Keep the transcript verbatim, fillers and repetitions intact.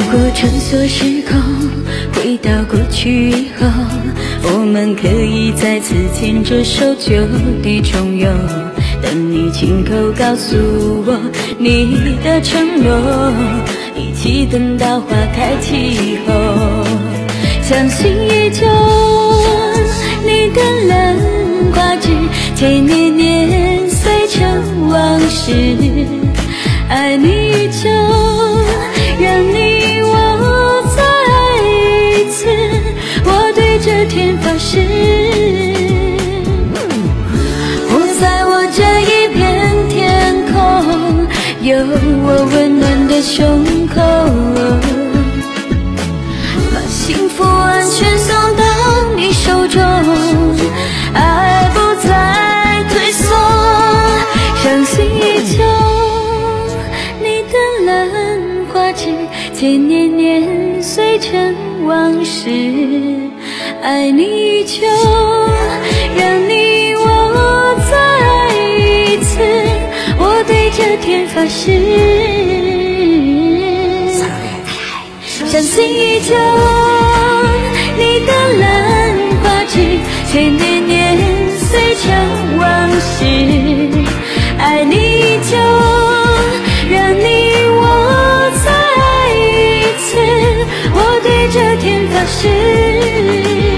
果穿梭时空，回到过去以后，我们可以再次牵着手就地重游，等你亲口告诉我你的承诺，一起等到花开齐后。相信依旧，你的冷花枝千年年岁成往事，爱你依旧，让你我再爱一次，我对着天发誓，活在我这一片天空，有我温暖的胸口，把幸福完全送到你手中，爱不再退缩，相信依旧，你的冷花枝千年年岁成往事，爱你依旧，让你我再爱一次，我对着天发誓，相信依旧，你的冷花枝千年年岁成往事，爱你依旧，让你我再爱一次，我对着天发誓。